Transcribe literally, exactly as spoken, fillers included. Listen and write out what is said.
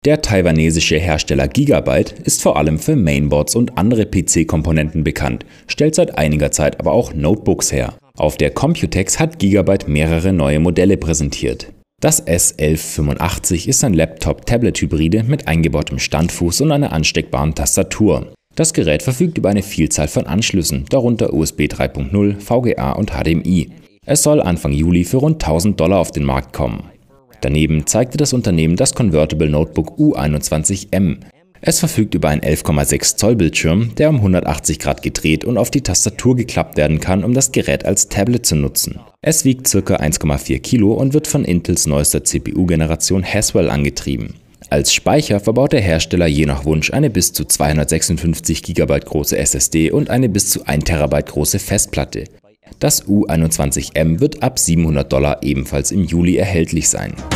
Der taiwanesische Hersteller Gigabyte ist vor allem für Mainboards und andere P C-Komponenten bekannt, stellt seit einiger Zeit aber auch Notebooks her. Auf der Computex hat Gigabyte mehrere neue Modelle präsentiert. Das S elf fünfundachtzig ist ein Laptop-Tablet-Hybride mit eingebautem Standfuß und einer ansteckbaren Tastatur. Das Gerät verfügt über eine Vielzahl von Anschlüssen, darunter U S B drei Punkt null, V G A und H D M I. Es soll Anfang Juli für rund tausend Dollar auf den Markt kommen. Daneben zeigte das Unternehmen das Convertible Notebook U einundzwanzig M. Es verfügt über einen elf Komma sechs Zoll Bildschirm, der um hundertachtzig Grad gedreht und auf die Tastatur geklappt werden kann, um das Gerät als Tablet zu nutzen. Es wiegt ca. eins Komma vier Kilo und wird von Intels neuester C P U-Generation Haswell angetrieben. Als Speicher verbaut der Hersteller je nach Wunsch eine bis zu zweihundertsechsundfünfzig Gigabyte große S S D und eine bis zu ein Terabyte große Festplatte. Das U einundzwanzig M wird ab siebenhundert Dollar ebenfalls im Juli erhältlich sein.